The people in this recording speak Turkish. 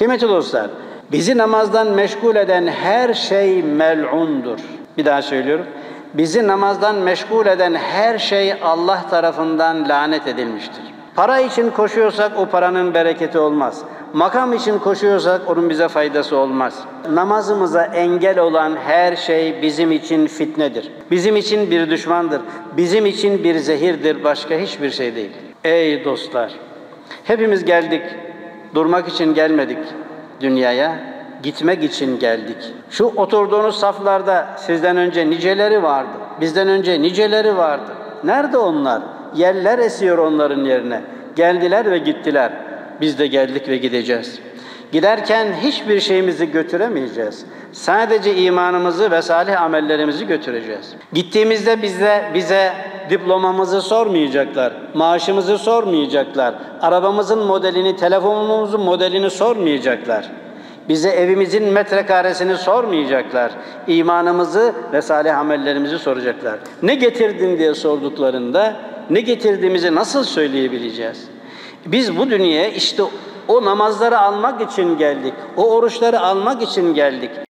Kıymetli dostlar, bizi namazdan meşgul eden her şey mel'undur. Bir daha söylüyorum. Bizi namazdan meşgul eden her şey Allah tarafından lanet edilmiştir. Para için koşuyorsak o paranın bereketi olmaz. Makam için koşuyorsak onun bize faydası olmaz. Namazımıza engel olan her şey bizim için fitnedir. Bizim için bir düşmandır. Bizim için bir zehirdir. Başka hiçbir şey değil. Ey dostlar! Hepimiz geldik. Durmak için gelmedik dünyaya. Gitmek için geldik. Şu oturduğunuz saflarda sizden önce niceleri vardı. Bizden önce niceleri vardı. Nerede onlar? Yeller esiyor onların yerine. Geldiler ve gittiler. Biz de geldik ve gideceğiz. Giderken hiçbir şeyimizi götüremeyeceğiz. Sadece imanımızı ve salih amellerimizi götüreceğiz. Gittiğimizde bize diplomamızı sormayacaklar, maaşımızı sormayacaklar, arabamızın modelini, telefonumuzun modelini sormayacaklar. Bize evimizin metrekaresini sormayacaklar. İmanımızı ve salih amellerimizi soracaklar. Ne getirdin diye sorduklarında ne getirdiğimizi nasıl söyleyebileceğiz? Biz bu dünyaya işte o namazları almak için geldik. O oruçları almak için geldik.